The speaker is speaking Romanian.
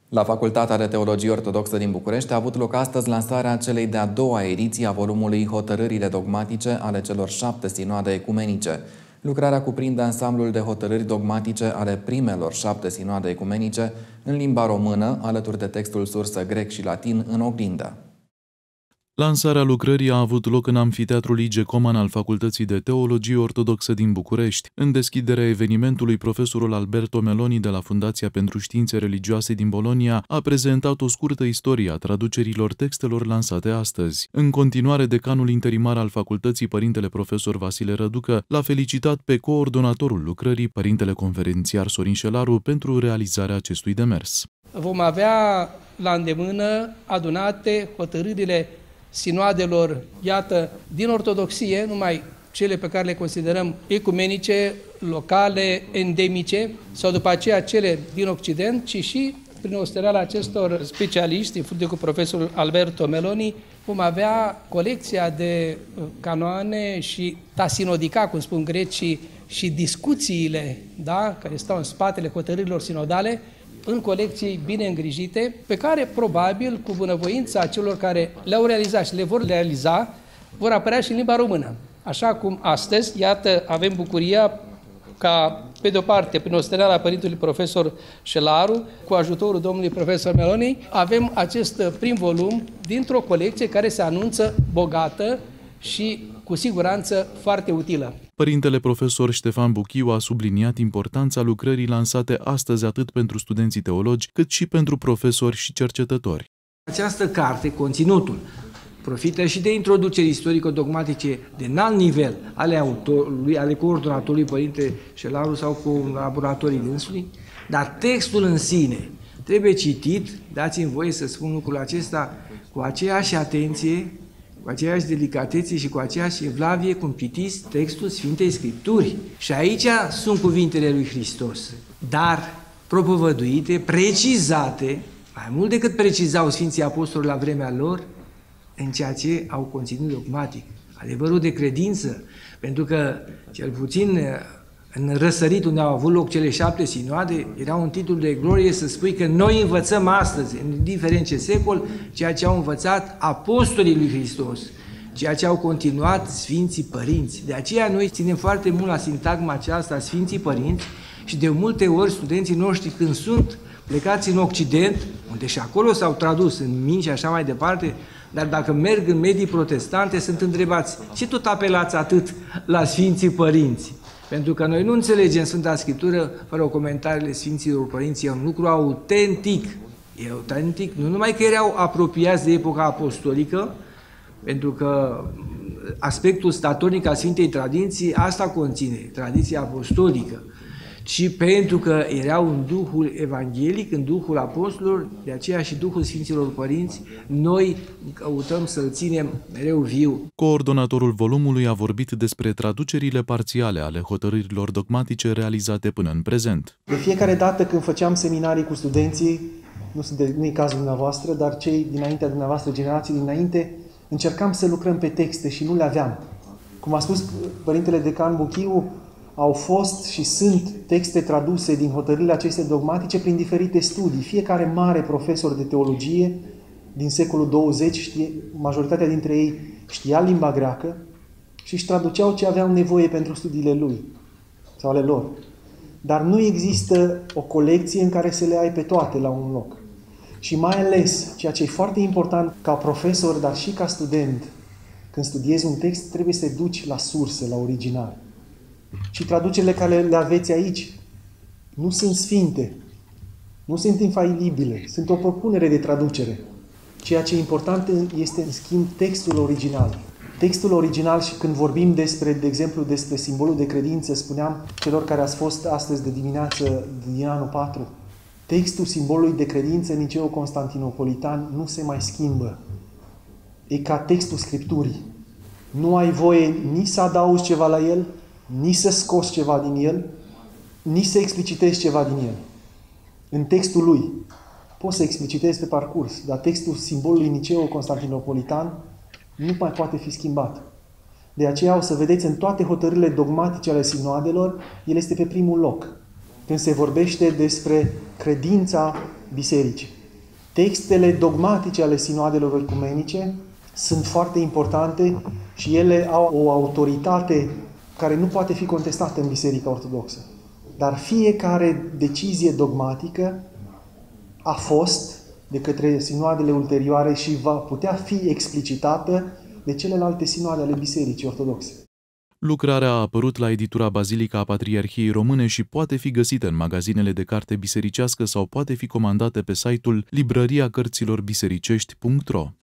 La Facultatea de Teologie Ortodoxă din București a avut loc astăzi lansarea celei de-a doua ediții a volumului Hotărârile dogmatice ale celor 7 sinoade ecumenice. Lucrarea cuprinde ansamblul de hotărâri dogmatice ale primelor 7 sinoade ecumenice în limba română, alături de textul sursă grec și latin în oglindă. Lansarea lucrării a avut loc în Amfiteatrul I.G. Coman al Facultății de Teologie Ortodoxă din București. În deschiderea evenimentului, profesorul Alberto Meloni de la Fundația pentru Științe Religioase din Bologna a prezentat o scurtă istorie a traducerilor textelor lansate astăzi. În continuare, decanul interimar al facultății, părintele profesor Vasile Răducă, l-a felicitat pe coordonatorul lucrării, părintele conferențiar Sorin Șelaru, pentru realizarea acestui demers. Vom avea la îndemână adunate hotărârile sinoadelor, iată, din ortodoxie, numai cele pe care le considerăm ecumenice, locale, endemice, sau după aceea cele din Occident, ci și prin ostereala acestor specialiști, în frunte cu profesorul Alberto Meloni, vom avea colecția de canoane și tasinodica, cum spun grecii, și discuțiile, da, care stau în spatele hotărârilor sinodale, în colecții bine îngrijite, pe care probabil cu bunăvoința celor care le-au realizat și le vor realiza, vor apărea și în limba română. Așa cum astăzi, iată, avem bucuria ca, pe de-o parte, prin ostereala părintului profesor Șelaru, cu ajutorul domnului profesor Meloni, avem acest prim volum dintr-o colecție care se anunță bogată și cu siguranță foarte utilă. Părintele profesor Ștefan Buchiu a subliniat importanța lucrării lansate astăzi atât pentru studenții teologi, cât și pentru profesori și cercetători. Această carte, conținutul, profită și de introduceri istorico-dogmatice de înalt nivel ale autorului, ale coordonatorului, părinte Șelaru sau colaboratorii dânsului, dar textul în sine trebuie citit, dați-mi voie să spun lucrul acesta, cu aceeași atenție, cu aceeași delicatețe și cu aceeași evlavie cum citiți textul Sfintei Scripturi. Și aici sunt cuvintele lui Hristos, dar propovăduite, precizate, mai mult decât precizau Sfinții Apostoli la vremea lor, în ceea ce au conținut dogmatic. Adevărul de credință, pentru că, cel puțin în răsărit unde au avut loc cele 7 sinoade, era un titlu de glorie să spui că noi învățăm astăzi, indiferent ce secol, ceea ce au învățat apostolii lui Hristos, ceea ce au continuat Sfinții Părinți. De aceea noi ținem foarte mult la sintagma aceasta, Sfinții Părinți, și de multe ori studenții noștri când sunt plecați în Occident, unde și acolo s-au tradus în mini și așa mai departe, dar dacă merg în medii protestante, sunt întrebați, ce tot apelați atât la Sfinții Părinți? Pentru că noi nu înțelegem Sfânta Scriptură fără comentariile Sfinților Părinți, e un lucru autentic. E autentic, nu numai că erau apropiați de epoca apostolică, pentru că aspectul statornic al Sfintei Tradiții asta conține, tradiția apostolică, ci pentru că erau în Duhul Evanghelic, în Duhul Apostolilor, de aceea și Duhul Sfinților Părinți, noi căutăm să-l ținem mereu viu. Coordonatorul volumului a vorbit despre traducerile parțiale ale hotărârilor dogmatice realizate până în prezent. De fiecare dată când făceam seminarii cu studenții, nu e cazul dumneavoastră, dar cei dinaintea dumneavoastră, generații dinainte, încercam să lucrăm pe texte și nu le aveam. Cum a spus părintele decan Buchiu, au fost și sunt texte traduse din hotărârile acestea dogmatice prin diferite studii. Fiecare mare profesor de teologie din secolul 20, majoritatea dintre ei știa limba greacă și își traduceau ce aveau nevoie pentru studiile lui sau ale lor. Dar nu există o colecție în care să le ai pe toate la un loc. Și mai ales, ceea ce e foarte important ca profesor, dar și ca student, când studiezi un text, trebuie să te duci la sursă, la original. Și traducerile care le aveți aici nu sunt sfinte, nu sunt infailibile, sunt o propunere de traducere. Ceea ce e important este, în schimb, textul original. Textul original, și când vorbim despre, de exemplu, despre simbolul de credință, spuneam celor care ați fost astăzi de dimineață din anul 4, textul simbolului de credință în Liceul Constantinopolitan nu se mai schimbă. E ca textul Scripturii. Nu ai voie nici să adaugi ceva la el, nici să scoți ceva din el, nici să explicitezi ceva din el. În textul lui poți să explicitezi pe parcurs, dar textul simbolului Niceu Constantinopolitan nu mai poate fi schimbat. De aceea o să vedeți în toate hotărârile dogmatice ale sinoadelor, el este pe primul loc. Când se vorbește despre credința bisericii. Textele dogmatice ale sinoadelor ecumenice sunt foarte importante și ele au o autoritate care nu poate fi contestată în Biserica Ortodoxă. Dar fiecare decizie dogmatică a fost de către sinoadele ulterioare și va putea fi explicitată de celelalte sinoade ale Bisericii Ortodoxe. Lucrarea a apărut la editura Bazilica a Patriarhiei Române și poate fi găsită în magazinele de carte bisericească sau poate fi comandată pe site-ul librariacărțilorbisericești.ro.